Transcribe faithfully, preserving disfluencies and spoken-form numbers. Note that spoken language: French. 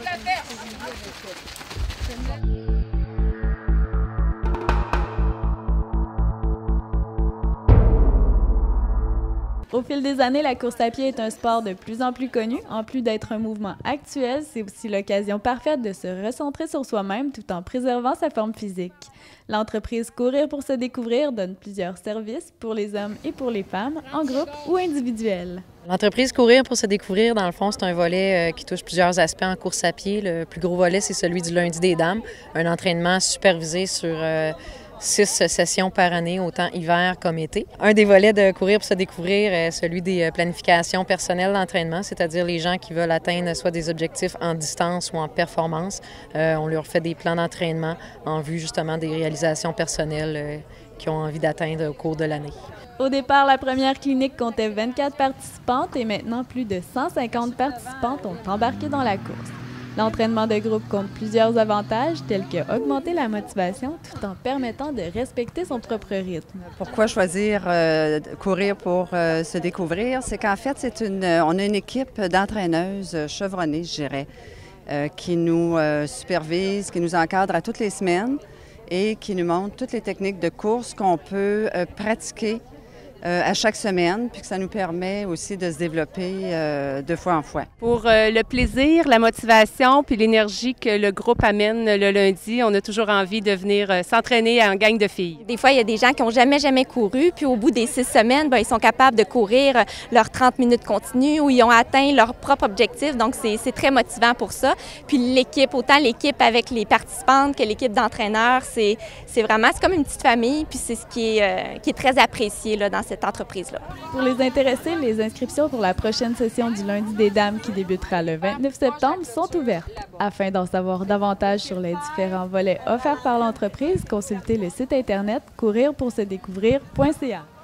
Au fil des années, la course à pied est un sport de plus en plus connu. En plus d'être un mouvement actuel, c'est aussi l'occasion parfaite de se recentrer sur soi-même tout en préservant sa forme physique. L'entreprise Courir pour se découvrir donne plusieurs services pour les hommes et pour les femmes, en groupe ou individuel. L'entreprise Courir pour se découvrir, dans le fond, c'est un volet qui touche plusieurs aspects en course à pied. Le plus gros volet, c'est celui du lundi des dames, un entraînement supervisé sur euh, six sessions par année, autant hiver comme été. Un des volets de Courir pour se découvrir est celui des planifications personnelles d'entraînement, c'est-à-dire les gens qui veulent atteindre soit des objectifs en distance ou en performance. Euh, on leur fait des plans d'entraînement en vue justement des réalisations personnelles euh, qu'ils ont envie d'atteindre au cours de l'année. Au départ, la première clinique comptait vingt-quatre participantes et maintenant plus de cent cinquante participantes ont embarqué dans la course. L'entraînement de groupe compte plusieurs avantages, tels que augmenter la motivation tout en permettant de respecter son propre rythme. Pourquoi choisir euh, courir pour euh, se découvrir? C'est qu'en fait, c'est une, on a une équipe d'entraîneuses chevronnées, je dirais, euh, qui nous euh, supervise, qui nous encadre à toutes les semaines et qui nous montre toutes les techniques de course qu'on peut euh, pratiquer Euh, à chaque semaine, puis que ça nous permet aussi de se développer euh, de fois en fois. Pour euh, le plaisir, la motivation, puis l'énergie que le groupe amène le lundi, on a toujours envie de venir euh, s'entraîner en gang de filles. Des fois, il y a des gens qui n'ont jamais, jamais couru, puis au bout des six semaines, bien, ils sont capables de courir leurs trente minutes continues ou ils ont atteint leur propre objectif, donc c'est très motivant pour ça. Puis l'équipe, autant l'équipe avec les participantes que l'équipe d'entraîneurs, c'est vraiment, c'est comme une petite famille, puis c'est ce qui est, euh, qui est très apprécié là, dans cette entreprise-là. Pour les intéressés, les inscriptions pour la prochaine session du lundi des dames qui débutera le vingt-neuf septembre sont ouvertes. Afin d'en savoir davantage sur les différents volets offerts par l'entreprise, consultez le site internet courir pour se découvrir point c a.